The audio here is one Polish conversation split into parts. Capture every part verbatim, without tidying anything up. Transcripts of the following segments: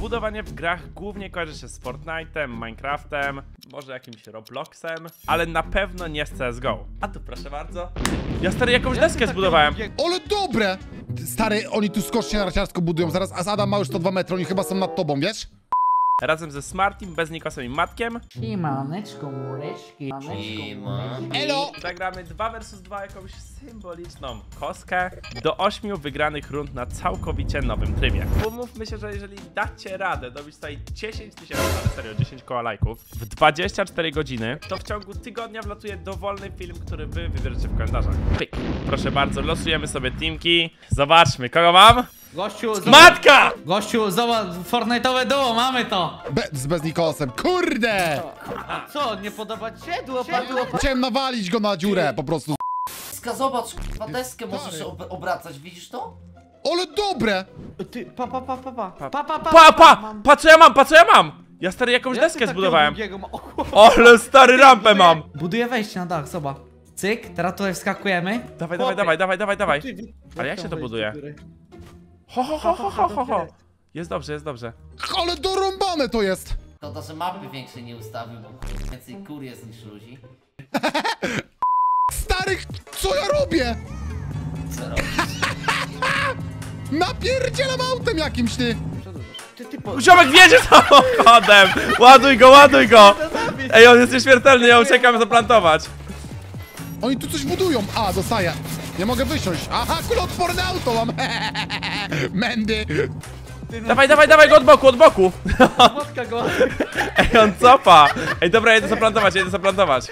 budowanie w grach głównie kojarzy się z Fortnite'em, Minecraftem, może jakimś Robloxem, ale na pewno nie z C S G O. A tu proszę bardzo. Ja stary jakąś deskę zbudowałem. Ale dobre! Stary, oni tu skocznie narciarsko budują zaraz, a Adam ma już sto dwa metry, oni chyba są nad tobą, wiesz? Razem ze Smartim, bez Nikosem i Matkiem. Siemaneczko, mureczki. Elo! Zagramy dwa versus dwa jakąś symboliczną kostkę do ośmiu wygranych rund na całkowicie nowym trybie. Umówmy się, że jeżeli dacie radę dobić tutaj dziesięć tysięcy, ale serio, dziesięć koła lajków w dwadzieścia cztery godziny, to w ciągu tygodnia wlatuje dowolny film, który wy wybierzecie w komentarzach. Pyk. Proszę bardzo, losujemy sobie teamki. Zobaczmy, kogo mam? Gościu, zobacz, Matka! gościu, zobacz, Fortnite'owe duo, mamy to! Be z Beznikosem, kurde! A co, nie podoba ci się? Duo, duo, Chciałem nawalić go na dziurę, po prostu. Zobacz, k***a, deskę możesz ob obracać, widzisz to? Ale dobre! Ty, pa, pa, pa, pa, pa, pa, pa, pa, Pa, pa! Pa, co ja mam, pa, co ja mam? Ja stary jakąś deskę zbudowałem. Ale stary rampę mam! Buduję wejście na dach, zobacz. Cyk, teraz tutaj wskakujemy. Dawaj, dawaj, dawaj, dawaj, dawaj, dawaj. Ale jak się to buduje? Ho, ho, ho, ho, ho, ho, ho. Jest dobrze, jest dobrze. Ale dorąbane to jest! To to, że mapy większej nie ustawił, bo więcej kur jest niż ludzi. Stary, co ja robię? Co robisz? Napierdzielam autem jakimś, ty! Ziomek wjedzie samochodem! Ładuj go, ładuj go! Ej, on jest nieśmiertelny, ja uciekam zaplantować. Oni tu coś budują. A, dostaję. Nie mogę wysiąść. Aha, kuloodporne auto mam. Mendy. Dawaj, dawaj, dawaj go od boku, od boku! Matka go. Ej, on cofa! Ej, dobra, jedę zaplantować, jedę zaplantować.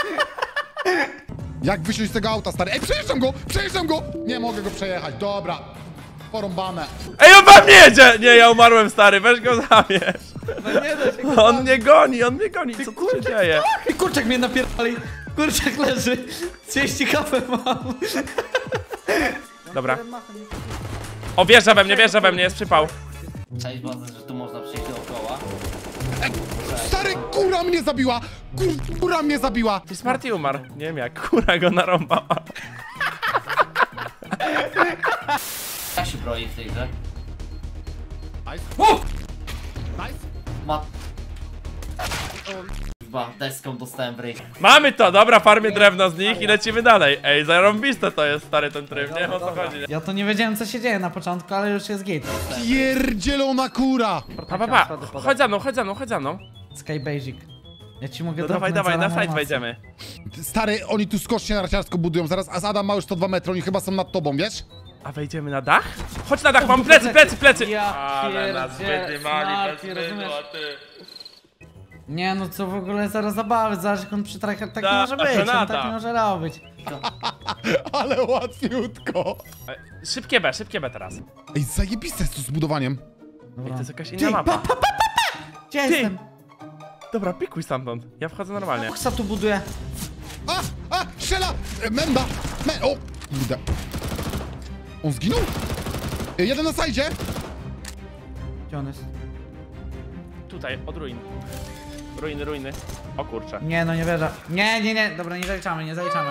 Jak wysiąść z tego auta, stary? Ej, przejeżdżam go! Przejeżdżam go! Nie mogę go przejechać. Dobra. Porąbane. Ej, on we mnie jedzie! Nie, ja umarłem, stary, weź go zabierz. On mnie goni, on mnie goni, co tu się dzieje? I kurczak mnie napierdali. Kurczak leży. trzydzieści kafę mam. Dobra. O, wjeżdża we mnie, wjeżdża we mnie, jest przypał. Cześć, bazę, że tu można przejść dookoła. Ej, stary, kura mnie zabiła! Kur, kura mnie zabiła! I Smarty umarł. Nie wiem jak, kura go narąbała. Jak się broi w tej grze? Nice. Uh! Nice. Ma... Chyba deską dostałem w ryj. Mamy to, dobra, farmię drewno z nich i lecimy dalej. Ej, zarąbiste to jest, stary, ten tryb, nie? O co chodzi, nie? Ja to nie wiedziałem, co się dzieje na początku, ale już jest git. Pierdzielona kura! Pa, pa, pa, chodź za mną, chodź za mną, chodź za mną. Sky Basic. Ja ci mogę No dawaj, dawaj, na site wejdziemy. Stary, oni tu skocznie narciarsko budują zaraz, a Adam ma już sto dwa metry, oni chyba są nad tobą, wiesz? A wejdziemy na dach? Chodź na dach, mam plecy, plecy, plecy! Ja Ale nas pierdzielę, wydymali bez Smarty, rozumiesz? mydła, ty. Nie no, co w ogóle zaraz zabawy, zaraz jak on przytraka, tak nie Da, może być, on Renata. tak nie może robić. Ale łatwiutko! Ej, Szybkie B, szybkie B teraz. Ej, zajebiste jest to z budowaniem. Ej, to jest jakaś Ty, inna pa, mapa. pa, pa, pa, pa! Gdzie Ty. jestem? Dobra, pikuj stamtąd. Ja wchodzę normalnie. Ksa tu buduje. A! A! Strzela! E, Menda! Me o! Kurde. On zginął? E, jeden na sajdzie! Gdzie on jest? Tutaj, od ruin. Ruiny, ruiny. O kurczę. Nie no, nie wierzę. Nie, nie, nie, dobra, nie zaliczamy, nie zaliczamy.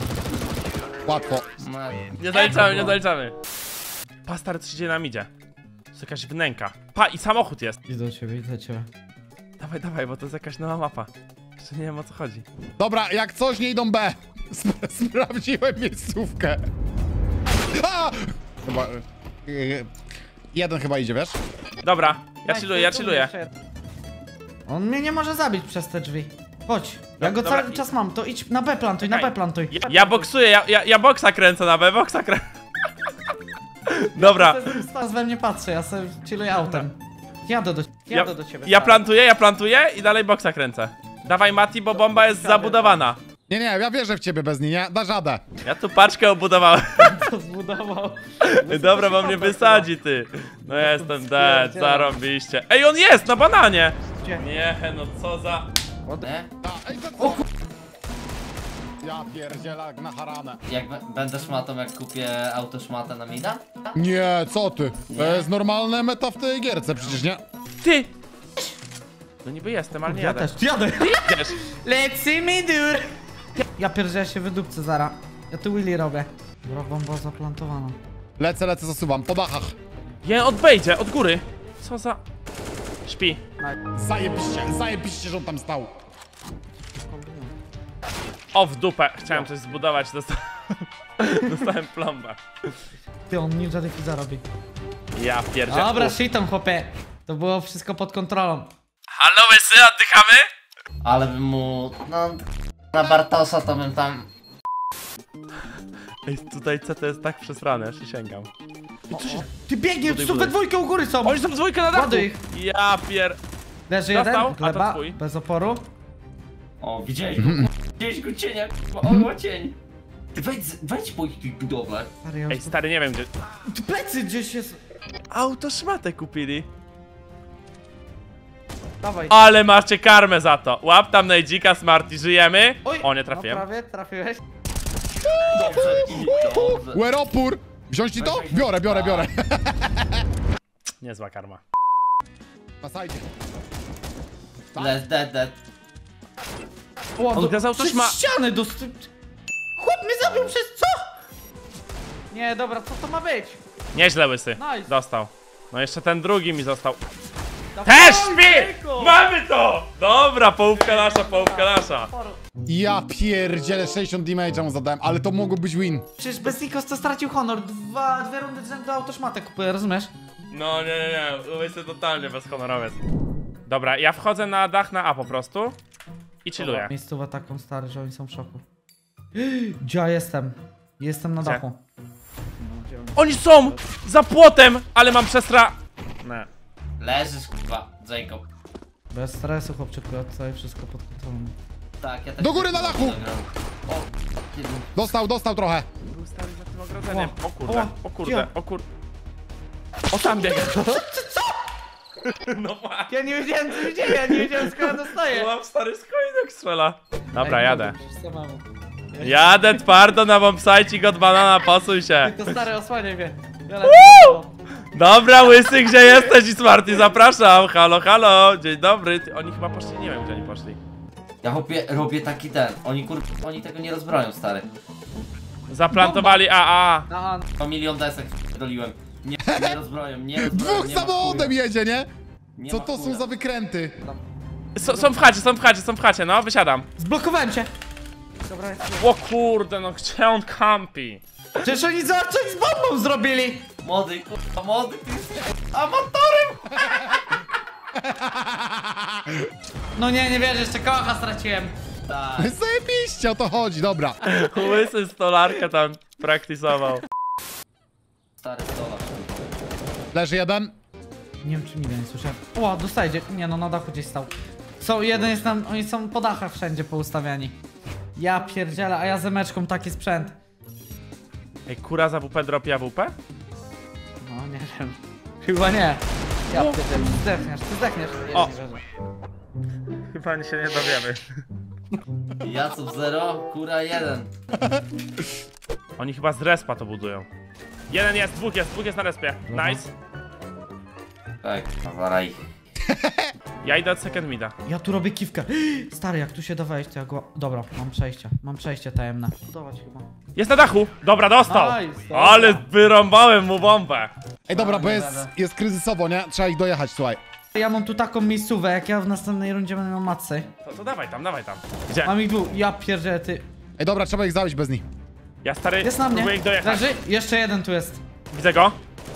Łatwo. No, Nie zaliczamy, nie zaliczamy. Pa, stary, co się dzieje nam idzie? To jest jakaś wnęka. Pa, i samochód jest. Idę do ciebie, idę do ciebie. Dawaj, dawaj, bo to jest jakaś nowa mapa. Jeszcze nie wiem o co chodzi. Dobra, jak coś nie idą B. Sp sprawdziłem miejscówkę. A! Chyba... E, e, jeden chyba idzie, wiesz? Dobra, ja chilluję, ja chilluję. On mnie nie może zabić przez te drzwi. Chodź, ja go dobra, cały i- czas mam, to idź na B plantuj, na Okej. B plantuj. Ja, ja boksuję, ja, ja, ja boksa kręcę na B, boksa kręcę. Dobra, Teraz we mnie patrzy, ja sobie chilluję autem. Jadę do, ja, jadę do ciebie. ja plantuję, ja plantuję i dalej boksa kręcę. Dawaj Mati, bo bomba jest zabudowana. Nie, nie, ja wierzę w ciebie bez niej, nie? Dasz radę. Ja tu paczkę obudowałem. to zbudował. Dobra, bo mnie wysadzi, ty. No jestem dead, zarąbiście. Ej, on jest na bananie! Gdzie? Nie, no co za... nie? A, ej, to co? Ja pierdzielę jak na haramę. Jak będę szmatą, jak kupię auto szmatę na mida? Nie, co ty? To jest normalne meta w tej gierce, przecież nie? Ty! No niby jestem, ale nie Ja jadę. też, jadę. Jedziesz. Lecimy dur. Ja pierdzielę się wydupcę zara. Ja tu Willy robię. Dobra, bomba zaplantowana. Lecę, lecę, zasuwam, po dachach. Nie, odbejdzie, od góry. Co za... Śpi. Zajebiście, zajebiście, że on tam stał. O, w dupę. Chciałem coś zbudować, dosta... dostałem plombę. Ty, on ninja defuza robi. Ja pierdzielę. Dobra, Uf. shiton, chłopie. To było wszystko pod kontrolą. Halo, łysy, oddychamy? Ale bym mu... No... Na Bartosza to bym tam... Ej, tutaj C T jest tak przesrane, aż się sięgam. Ty biegniesz, Buduj, są we buduj. dwójkę u góry są. Oni są dwójkę na dachu! Ładuj ich. Ja pier... Leży Dostał? jeden, A to gleba, twój. bez oporu. O, widziałeś go? Widziałeś go cienia, k***a, on ma cień. Ty wejdź, wejdź po ich budowę. Stary, ja Ej, już... stary, nie wiem gdzie... Tu plecy gdzieś jest. Autoszmatę kupili. Dawaj. Ale macie karmę za to. Łap tam najdzika, Smarty, żyjemy? Oj, O, nie No trafiłem. prawie, trafiłeś. Dobrze, i dobrze. Łer opór! Wziąć ci to? Biorę, biorę, biorę. Niezła karma. Na sajcie. Dead, dead, dead. O, On kazał coś przez ma- ściany dost... Chłop mnie zabił przez co? Nie, dobra, co to ma być? Nieźle, łysy. Nice. Dostał. No jeszcze ten drugi mi został. Dawaj, Też śpi! Jejku! Mamy to! Dobra, połówka nasza, połówka nasza. Ja pierdzielę, sześćdziesiąt damage'a mu zadałem, ale to mogło być win. Przecież bez Nikos to stracił honor. Dwa, dwie rundy z rzędu autoszmatę kupuję, rozumiesz? No nie, nie, nie, łysy totalnie bezhonorowiec. Dobra, ja wchodzę na dach na A po prostu. I chilluję. Miejscowa taką stary, że oni są w szoku. Gdzie ja jestem? Jestem na Gdzie? dachu. Oni są! Za płotem! Ale mam przestra... Nie. Leżysz, kurwa, Jacob. Bez stresu, chłopczyku, ja tutaj wszystko pod kontrolą. Tak, ja też... Do góry na dachu! O, kiedy... Dostał, dostał trochę. Był stary za tym ogrodzeniem. O, O kurde, o, o kurde, gdzie? o kurde. O, tam biega. No właśnie. Ja nie wiedziałem, co się dzieje, ja nie wiedziałem, skąd ja dostaję. Mam stary skoinek strzela. Dobra, Ej, jadę. przecież samemu. Jadę twardo na bombsite od banana, posuń się. Tylko stary, osłaniaj mnie. Ja Dobra, łysy, gdzie jesteś i Smarty, zapraszam. Halo, halo, dzień dobry. Ty, oni chyba poszli, nie wiem gdzie oni poszli. Ja chłopie, robię taki ten. Oni kur... Oni tego nie rozbroją, stary. Zaplantowali A A. A, O milion desek doliłem. Nie, nie rozbroją, nie rozbroją. Dwóch nie ma samochodem chuja. jedzie, nie? Nie Co ma to są chuja. za wykręty? S są w chacie, są w chacie, są w chacie, no, wysiadam. zblokowałem cię. Dobra, jest. O kurde, no gdzie on campi? Przecież oni za coś z bombą zrobili. Młody, kurwa, młody, ty jesteś amatorem! No nie, nie wierzę, jeszcze kocha straciłem. Tak. Zajebiście, o to chodzi, dobra. Łysy stolarkę tam praktysował. Stary stolarz. Leży jeden. Nie wiem, czy mi nie słyszałem. O, dostaje. Nie no, na dachu gdzieś stał. Są, jeden jest tam, oni są po dachach wszędzie poustawiani. Ja pierdzielę, a ja z emeczką taki sprzęt. Ej, kura za W P dropi A W P? No, nie wiem. Chyba nie. Ja pierdzielę, zdechniesz, ty zdechniesz. Nie, O. nie wierzę. Chyba się nie dowiemy. Jacub zero, kura jeden. Oni chyba z respa to budują. Jeden jest, dwóch jest, dwóch jest na respie. Nice. Tak, zawara ich. Ja idę od second mida. Ja tu robię kiwkę. Stary, jak tu się da wejść, to ja go... Dobra, mam przejście. Mam przejście tajemne. Budować chyba. Jest na dachu! Dobra, dostał! Nice, dobra. Ale wyrąbałem mu bombę! Ej, dobra, bo nie jest, będę. jest kryzysowo, nie? Trzeba ich dojechać, słuchaj. Ja mam tu taką miejscówę, jak ja w następnej rundzie będę miał matce. To, to dawaj tam, dawaj tam. Gdzie? Mam ich dwóch. Ja pierdzielę, ty. Ej, dobra, trzeba ich zabić bez nich. Ja stary, Jest na mnie. próbuję ich dojechać. Leży? Jeszcze jeden tu jest. Widzę go.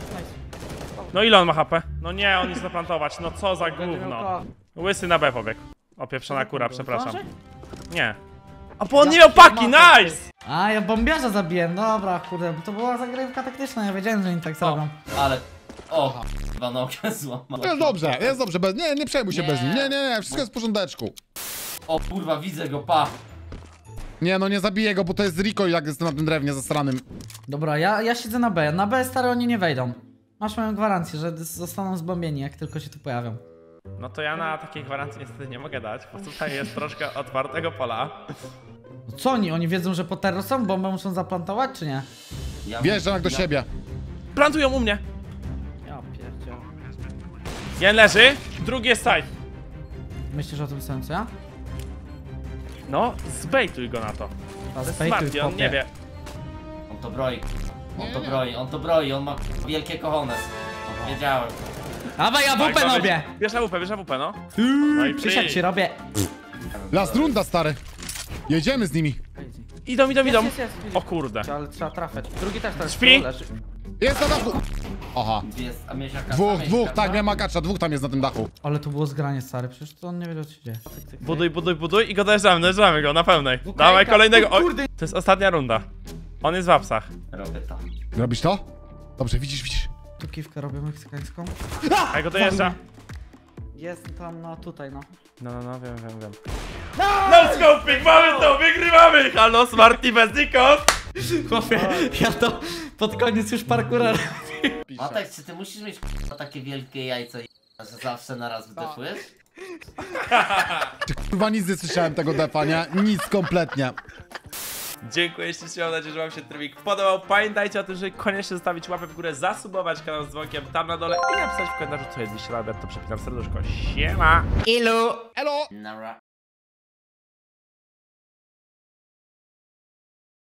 No ile on ma H P? No nie, on nic zaplantować, no co za gówno. Łysy na B pobiegł. Opieprzona kura, przepraszam. Nie. A bo on nie miał paki, nice! A, ja bombiarza zabiłem, dobra, kurde, to była zagrywka taktyczna, ja wiedziałem, że oni tak zrobią. Ale... O, chyba nogę złamał. Jest dobrze, jest dobrze, bez... Nie, nie przejmuj się Nie. bez nich. Nie, nie, nie, wszystko jest w porządeczku. O kurwa, widzę go, pa. Nie, no nie zabiję go, bo to jest recoil, jak jest na tym drewnie zasranym. Dobra, ja, ja siedzę na B, na B stary oni nie wejdą. Masz moją gwarancję, że zostaną zbombieni, jak tylko się tu pojawią. No to ja na takiej gwarancji niestety nie mogę dać, bo tutaj jest troszkę otwartego pola. No co oni, oni wiedzą, że po terror są, bombę muszą zaplantować, czy nie? Ja Wjeżdżam jak do siebie. Plantują u mnie. Ja pierdzielę. Jeden leży, drugi jest side. Myślisz o tym samym, co ja? No, zbejtuj go na to. A To jest zbejtuj, Smarty, on chłopie. nie wie. On to broi. On to broi, on to broi, on ma wielkie cojones. Wiedziałem. Dawaj, ja Tak, W P ma robię! być. Bierz A W P, bierz A W P, no. No i Przysiad przyjdź. ci robię. Last runda, stary. Jedziemy z nimi. Idą, idą, idą. Jest, jest, jest, O kurde. Ale trzeba trafiać. Drugi też teraz Śpi? leży. Jest na dachu. Aha. Jest, a miałeś jaka Dwóch, dwóch, tak, miałem akacza, dwóch tam jest na tym dachu. Ale tu było zgranie, stary, przecież to on nie wiedział, co się dzieje. Cyk, cyk, cyk. Buduj, buduj, buduj i go dojeżdżamy, dojeżdżamy go na pełnej. Okej, Dawaj tak. kolejnego. O O, kurde. to jest ostatnia runda. On jest w apsach. Robię to. Robisz to? Dobrze, widzisz, widzisz. Tu kiwkę robię meksykańską. A ja go dojeżdża. Jest tam, no tutaj, no. No, no, no, wiem, wiem, wiem. No scoping, mamy to, wygrywamy! Halo, Smarty Beznikos! Chłopie, ja to pod koniec już parkura Matek, czy ty musisz mieć k***a, takie wielkie jajca, że zawsze na raz wydefujesz? Czy kurwa nic nie słyszałem tego defa, nie? Nic kompletnie. Dziękuję ślicznie, mam nadzieję, że wam się trybik podobał. Pamiętajcie o tym, żeby koniecznie zostawić łapę w górę, zasubować kanał z dzwonkiem tam na dole i napisać w komentarzu, co jedliście na obiad, to przepinam serduszko. Siema! Elo! Nara.